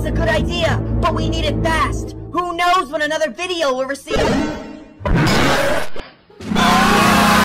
That's a good idea, but we need it fast. Who knows when another video will receive...